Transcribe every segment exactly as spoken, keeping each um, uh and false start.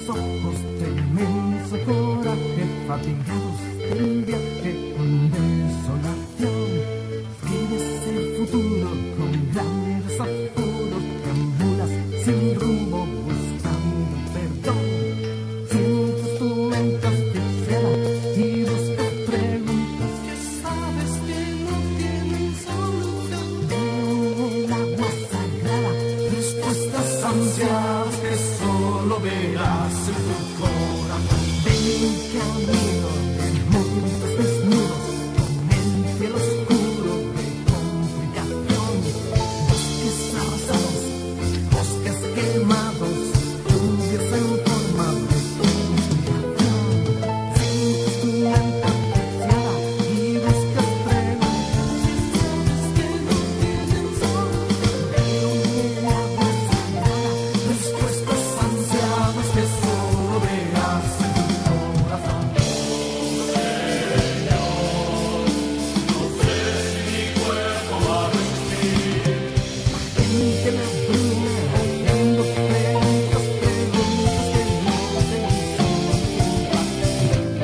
ojos de inmenso coraje, fatigados del viaje con desolación. Vives el futuro con grandes apuros, deambulas sin rumbo buscando perdón. Sientes tu mente asfixiada y buscas preguntas que sabes que no tienen solución. Veo el agua sagrada, respuestas ansiadas que solo verás en tu corazón. Ven camino de mundos desnudos, con el cielo oscuro de complicación. Bosques arrasados, bosques quemados, lluvias en forma de conspiración. Sientes tu mente asfixiada y buscas preguntas que no tienen solución. Veo el agua sagrada, respuestas ansiadas que solo verás en tu corazón. Gente me abruma, haciendo preguntas, preguntas que no tienen solución.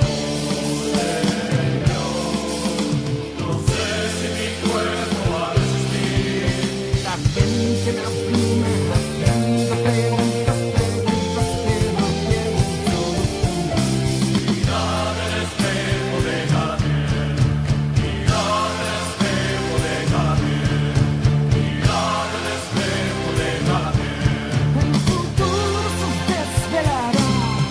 La gente me abruma, haciendo preguntas, preguntas que no tienen solución. Mirar el espejo de cada piel, mirar el espejo de cada piel, mirar el espejo de cada piel. El futuro se desvelará.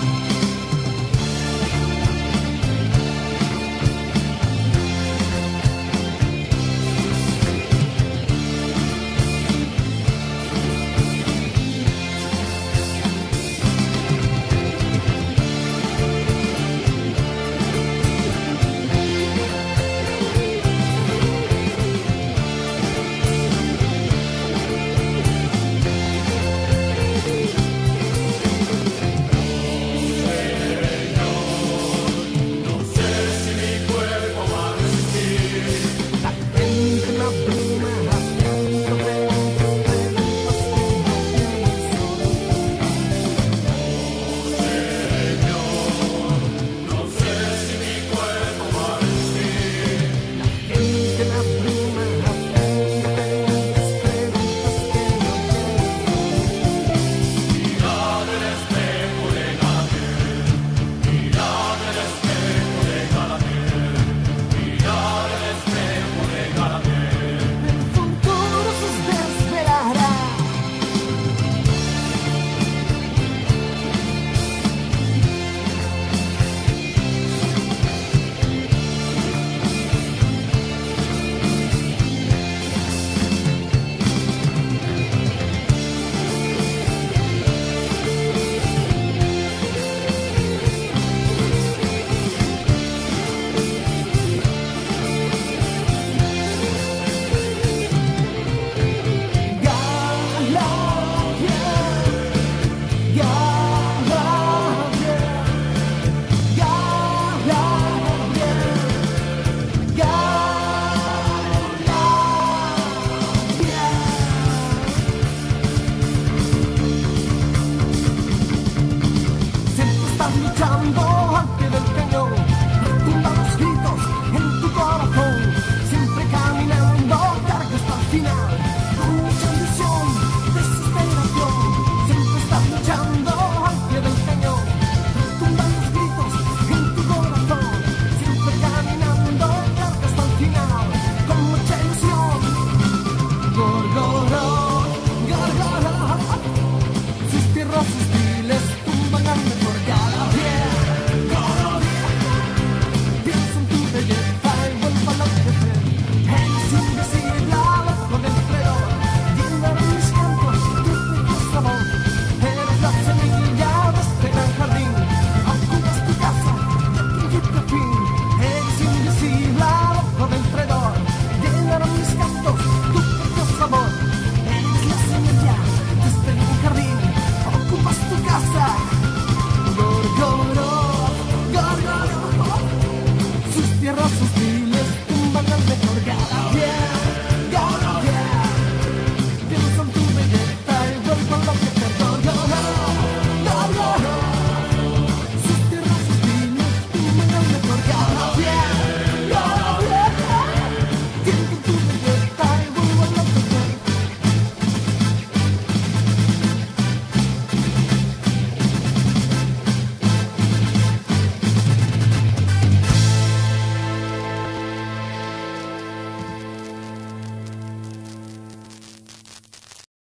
No sé si mi cuerpo va a resistir. La gente me abruma, haciendo preguntas, preguntas que no tienen solución. No sé si mi cuerpo va a resistir. La gente me abruma, haciendo preguntas, preguntas que no tienen solución. Mirar el espejo de cada piel, mirar el espejo de cada piel, mirar el espejo de cada piel. El futuro se desvelará. Siempre estás luchando